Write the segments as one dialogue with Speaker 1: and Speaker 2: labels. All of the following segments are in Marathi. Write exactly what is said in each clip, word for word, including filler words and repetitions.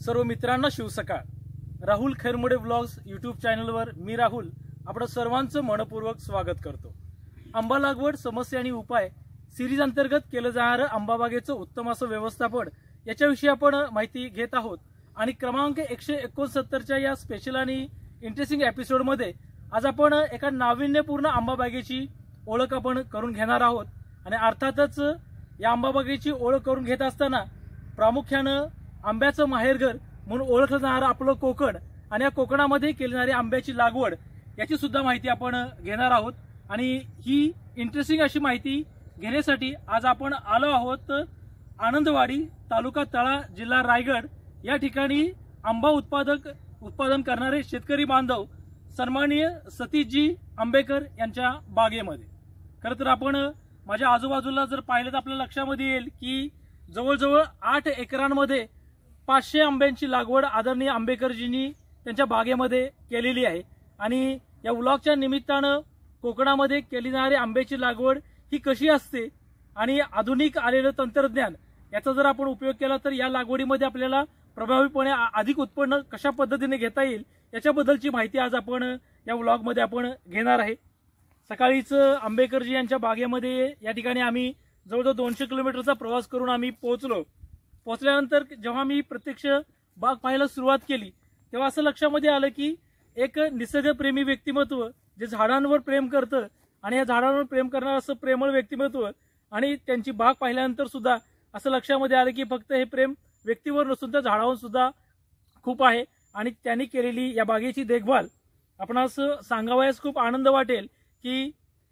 Speaker 1: सर्व मित्रांना शिवसकाळ. राहुल खैरमोडे व्लॉग्स यूट्यूब चॅनलवर मी राहुल आपण सर्वांचं मनपूर्वक स्वागत करतो. आंबा लागवड समस्या आणि उपाय सिरीज अंतर्गत केलं जाणारं आंबाबागेचं उत्तम असं व्यवस्थापन याच्याविषयी आपण माहिती घेत आहोत. आणि क्रमांक एकशे एकोणसत्तरच्या या स्पेशल आणि इंटरेस्टिंग एपिसोडमध्ये आज आपण एका नाविन्यपूर्ण आंबाबागेची ओळख आपण करून घेणार आहोत. आणि अर्थातच या आंबाबागेची ओळख करून घेत असताना प्रामुख्यानं आंब्याचं माहेरघर म्हणून ओळखलं जाणारं आपलं कोकण आणि या कोकणामध्ये केली जाणारी आंब्याची लागवड याची सुद्धा माहिती आपण घेणार आहोत. आणि ही इंटरेस्टिंग अशी माहिती घेण्यासाठी आज आपण आलो आहोत आनंदवाडी, तालुका तळा, जिल्हा रायगड या ठिकाणी आंबा उत्पादक उत्पादन करणारे शेतकरी बांधव सन्माननीय सतीशजी आंबेकर यांच्या बागेमध्ये. खरं तर आपण माझ्या आजूबाजूला जर पाहिलं तर आपल्या लक्षामध्ये येईल की जवळजवळ आठ एकरांमध्ये पाचशे आंब्यांची लागवड आदरणीय आंबेकरजींनी त्यांच्या बागेमध्ये केलेली आहे. आणि या व्लॉगच्या निमित्तानं कोकणामध्ये केली जाणारी आंब्याची लागवड ही कशी असते आणि आधुनिक आलेलं तंत्रज्ञान याचा जर आपण उपयोग केला तर या लागवडीमध्ये आपल्याला प्रभावीपणे अधिक उत्पन्न कशा पद्धतीने घेता येईल याच्याबद्दलची माहिती आज आपण या व्लॉगमध्ये आपण घेणार आहे. सकाळीच आंबेकरजी यांच्या बागेमध्ये या ठिकाणी आम्ही जवळजवळ दोनशे किलोमीटरचा प्रवास करून आम्ही पोहोचलो. पोहोचल्यानंतर जेव्हा मी प्रत्यक्ष बाग पाहायला सुरुवात केली तेव्हा असं लक्षामध्ये आलं की एक निसर्गप्रेमी व्यक्तिमत्व जे झाडांवर प्रेम करतं आणि या झाडांवर प्रेम करणारं असं प्रेमळ व्यक्तिमत्व आणि त्यांची बाग पाहिल्यानंतर सुद्धा असं लक्षामध्ये आलं की फक्त हे प्रेम व्यक्तीवर नसून त्या झाडावर सुद्धा खूप आहे. आणि त्यांनी केलेली या बागेची देखभाल आपणास सांगावयास खूप आनंद वाटेल की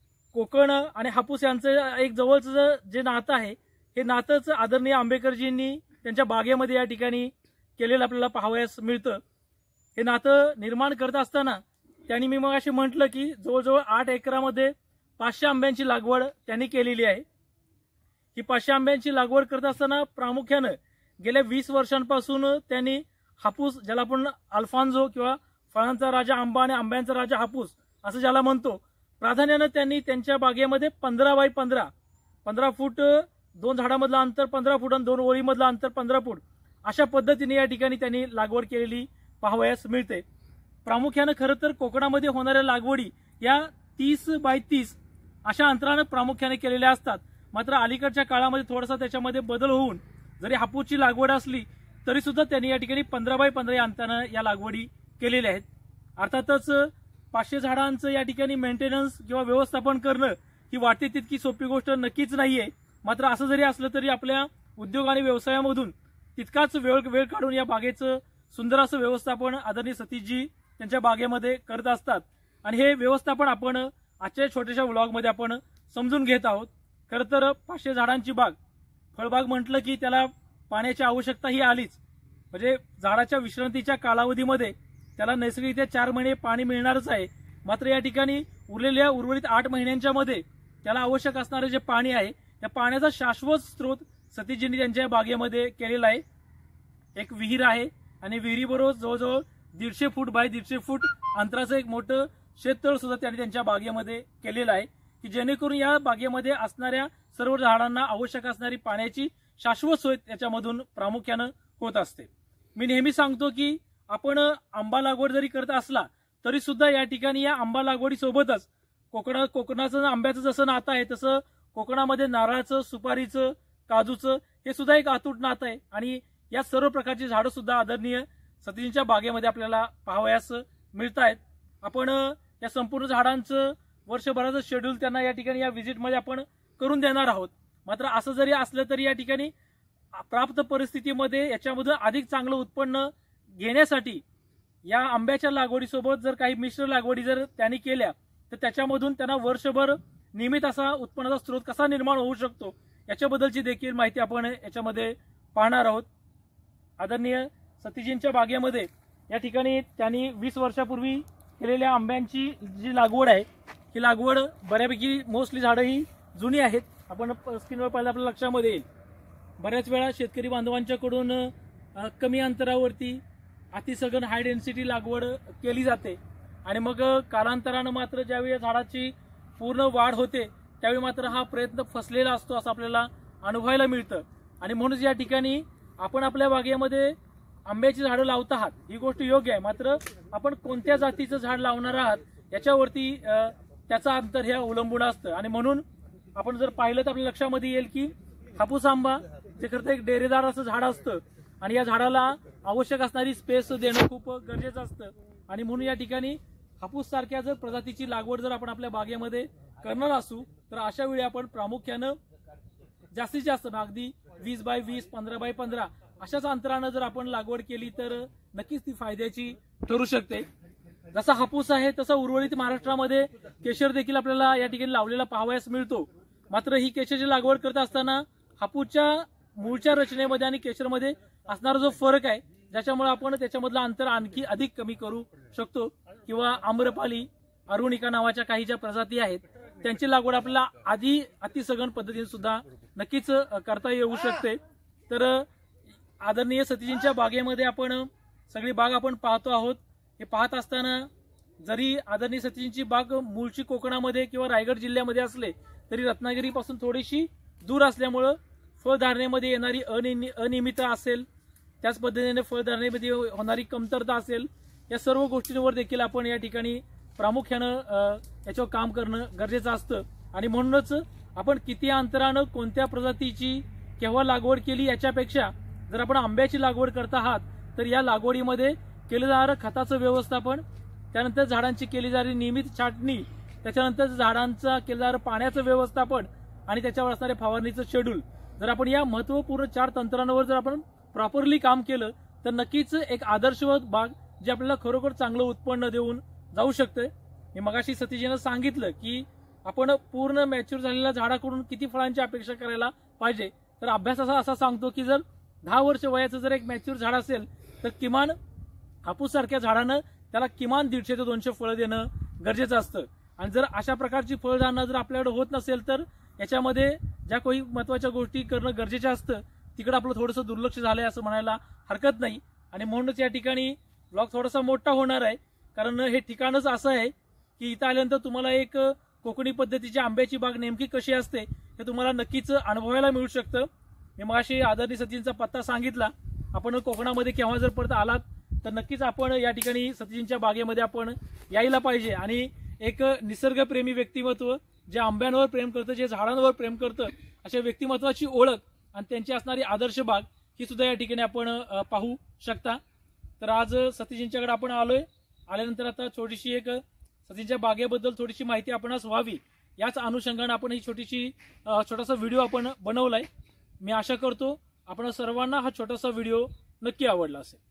Speaker 1: कोकण आणि हापूस यांचं एक जवळचं जे नातं आहे हे नातंच आदरणीय आंबेकरजींनी त्यांच्या बागेमध्ये या ठिकाणी केलेलं आपल्याला पाहावयास मिळतं. हे नातं निर्माण करत असताना त्यांनी मी मग असे म्हटलं की जवळजवळ आठ एकरामध्ये पाचशे आंब्यांची लागवड त्यांनी केलेली आहे. ही पाचशे आंब्यांची लागवड करत असताना प्रामुख्यानं गेल्या वीस वर्षांपासून त्यांनी हापूस, ज्याला आपण अल्फान्झो किंवा फळांचा राजा आंबा आणि आंब्यांचा राजा हापूस असं ज्याला म्हणतो, प्राधान्यानं त्यांनी त्यांच्या बागेमध्ये पंधरा बाय पंधरा पंधरा फूट दोन झाडामधलं अंतर पंधरा फूट आणि दोन ओळीमधलं अंतर पंधरा फूट अशा पद्धतीने या ठिकाणी त्यांनी लागवड केलेली पाहावयास मिळते. प्रामुख्यानं खरं तर कोकणामध्ये होणाऱ्या लागवडी या तीस बाय तीस अशा अंतरानं प्रामुख्याने केलेल्या असतात. मात्र अलीकडच्या काळामध्ये थोडासा त्याच्यामध्ये बदल होऊन जरी हापूसची लागवड असली तरी सुद्धा त्यांनी या ठिकाणी पंधरा बाय पंधरा या अंतरानं या लागवडी केलेल्या आहेत. अर्थातच पाचशे झाडांचं या ठिकाणी मेंटेनन्स किंवा व्यवस्थापन करणं ही वाटते तितकी सोपी गोष्ट नक्कीच नाहीये. मात्र असं जरी असलं तरी आपल्या उद्योग आणि व्यवसायामधून तितकाच वेळ वेळ काढून या बागेचं सुंदर असं व्यवस्थापन आदरणीय सतीशजी त्यांच्या बागेमध्ये करत असतात. आणि हे व्यवस्थापन आपण आजच्या छोट्याशा व्लॉगमध्ये आपण समजून घेत आहोत. खरं तर पाचशे झाडांची बाग, फळबाग म्हटलं की त्याला पाण्याची आवश्यकता ही आलीच. म्हणजे झाडाच्या विश्रांतीच्या कालावधीमध्ये त्याला नैसर्गिकरित्या चार महिने पाणी मिळणारच आहे. मात्र या ठिकाणी उरलेल्या उर्वरित आठ महिन्यांच्या मध्ये त्याला आवश्यक असणारे जे पाणी आहे त्या पाण्याचा शाश्वत स्रोत सतीशजींनी त्यांच्या बागेमध्ये केलेला आहे. एक विहीर आहे आणि विहिरीबरोबर जवळजवळ दीडशे फूट बाय दीडशे फूट अंतराचं एक मोठं शेततळ सुद्धा त्यांनी त्यांच्या बागेमध्ये केलेलं आहे की जेणेकरून या बागेमध्ये असणाऱ्या सर्व झाडांना आवश्यक असणारी पाण्याची शाश्वत सोय त्याच्यामधून प्रामुख्यानं होत असते. मी नेहमी सांगतो की आपण आंबा लागवड जरी करत असला तरी सुद्धा या ठिकाणी या आंबा लागवडीसोबतच कोकणा कोकणाचं आंब्याचं जसं नातं आहे तसं कोकणामध्ये नारळाचं, सुपारीचं, काजूचं हे सुद्धा एक अतूट नातं आहे. आणि या सर्व प्रकारची झाडं सुद्धा आदरणीय सतीशजींच्या बागेमध्ये आपल्याला पाहावयास मिळत आहेत. आपण या संपूर्ण झाडांचं वर्षभराचं शेड्यूल त्यांना या ठिकाणी या व्हिजिटमध्ये आपण करून देणार आहोत. मात्र असं जरी असलं तरी या ठिकाणी प्राप्त परिस्थितीमध्ये याच्यामधून अधिक चांगलं उत्पन्न घेण्यासाठी या आंब्याच्या लागवडीसोबत जर काही मिश्र लागवडी जर त्यांनी केल्या तर त्याच्यामधून त्यांना वर्षभर नियमित असा उत्पन्नाचा स्रोत कसा निर्माण होऊ शकतो याच्याबद्दलची देखील माहिती आपण याच्यामध्ये पाहणार आहोत. आदरणीय सतीशजींच्या बागेमध्ये या ठिकाणी त्यांनी वीस वर्षापूर्वी केलेल्या आंब्यांची जी लागवड आहे ही लागवड बऱ्यापैकी मोस्टली झाडं ही जुनी आहेत. आपण स्क्रीनवर पाहिलं आपल्या लक्षामध्ये येईल. बऱ्याच वेळा शेतकरी बांधवांच्याकडून कमी अंतरावरती अतिसघन हाय डेन्सिटी लागवड केली जाते आणि मग कालांतरानं मात्र ज्यावेळी झाडाची पूर्ण वाढ होते त्यावेळी मात्र हा प्रयत्न फसलेला असतो असं आपल्याला अनुभवायला मिळतं. आणि म्हणूनच या ठिकाणी आपण आपल्या बागेमध्ये आंब्याची झाडं लावत आहात ही गोष्ट योग्य आहे, मात्र आपण कोणत्या जातीचं झाड लावणार आहात याच्यावरती त्याचं अंतर हे अवलंबून असतं. आणि म्हणून आपण जर पाहिलं तर आपल्या लक्षामध्ये येईल की हापूस आंबा जे खरं तर एक डेरेदार असं झाड असतं आणि या झाडाला आवश्यक असणारी स्पेस देणं खूप गरजेचं असतं. आणि म्हणून या ठिकाणी हापूस सारख्या जर प्रजातीची लागवड जर आपण आपल्या बागेमध्ये करणार असू तर अशा वेळी आपण प्रामुख्यानं जास्तीत जास्त अगदी वीस बाय वीस पंधरा बाय पंधरा अशाच अंतरानं जर आपण लागवड केली तर नक्कीच ती फायद्याची ठरू शकते. जसा हापूस आहे तसा उर्वरित महाराष्ट्रामध्ये केशर देखील आपल्याला या ठिकाणी लावलेला पाहावयास मिळतो. मात्र ही केशरची लागवड करत असताना हापूसच्या मूळच्या रचनेमध्ये आणि केशरमध्ये असणारा जो फरक आहे ज्याच्यामुळे आपण त्याच्यामधलं अंतर आणखी अधिक कमी करू शकतो. किंवा आम्रपाली अरुणिका नावाच्या काही ज्या प्रजाती आहेत त्यांची लागवड आपल्याला आधी अतिसघन पद्धतीने सुद्धा नक्कीच करता येऊ शकते. तर आदरणीय सतीजींच्या बागेमध्ये आपण सगळी बाग आपण पाहतो आहोत. हे पाहत असताना जरी आदरणीय सतीजींची बाग मूळची कोकणामध्ये किंवा रायगड जिल्ह्यामध्ये असले तरी रत्नागिरीपासून थोडीशी दूर असल्यामुळं फळधारणेमध्ये येणारी अनियमितता असेल, त्याच पद्धतीने फळधारणेमध्ये होणारी कमतरता असेल, या सर्व गोष्टींवर देखील आपण या ठिकाणी प्रामुख्यानं याच्यावर काम करणं गरजेचं असतं. आणि म्हणूनच आपण किती अंतरानं कोणत्या प्रजातीची केव्हा लागवड केली याच्यापेक्षा जर आपण आंब्याची लागवड करत आहात तर या लागवडीमध्ये केलं जाणारं खताचं व्यवस्थापन, त्यानंतर झाडांची केली जाणारी नियमित छाटणी, त्याच्यानंतर झाडांचा केलं जाणारं पाण्याचं व्यवस्थापन आणि त्याच्यावर असणारे फवारणीचं शेड्यूल, जर आपण या महत्वपूर्ण चार तंत्रांवर जर आपण प्रॉपरली काम केलं तर नक्कीच एक आदर्शवत बाग जे आपल्याला खरोखर चांगलं उत्पन्न देऊन जाऊ शकते. मी मगाशी सतीजीनं सांगितलं की आपण पूर्ण मॅच्युअर झालेल्या झाडाकडून किती फळांची अपेक्षा करायला पाहिजे. तर अभ्यास असा असा सांगतो की जर दहा वर्ष वयाचं जर एक मॅच्युअर झाड असेल तर किमान हापूस सारख्या झाडानं त्याला किमान दीडशे ते दोनशे फळं देणं गरजेचं असतं. आणि जर अशा प्रकारची फळधारणा जर आपल्याकडे होत नसेल तर याच्यामध्ये ज्या काही महत्वाच्या गोष्टी करणं गरजेचं असतं तिकडे आपलं थोडंसं दुर्लक्ष झालंय असं म्हणायला हरकत नाही. आणि म्हणूनच या ठिकाणी ब्लॉग थोडासा मोठा होणार आहे, कारण हे ठिकाणच असं आहे की इथं आल्यानंतर तुम्हाला एक कोकणी पद्धतीची आंब्याची बाग नेमकी कशी असते हे तुम्हाला नक्कीच अनुभवायला मिळू शकतं. मी मगाशी आदरणीय सतीजींचा पत्ता सांगितला. आपण कोकणामध्ये केव्हा जर परत आलात तर नक्कीच आपण या ठिकाणी सतीजींच्या बागेमध्ये आपण यायला पाहिजे. आणि एक निसर्गप्रेमी व्यक्तिमत्व जे आंब्यांवर प्रेम करतं, जे झाडांवर प्रेम करतं, अशा व्यक्तिमत्वाची ओळख आणि त्यांची असणारी आदर्श बाग ही सुद्धा या ठिकाणी आपण पाहू शकता. तर आज सतीजींच्याकडे आपण आलोय. आल्यानंतर आता छोटीशी एक सतीजींच्या बागेबद्दल थोडीशी माहिती आपणास व्हावी याच अनुषंगाने आपण ही छोटीशी छोटासा व्हिडिओ आपण बनवलाय. मी आशा करतो आपण सर्वांना हा छोटासा व्हिडिओ नक्की आवडला असेल.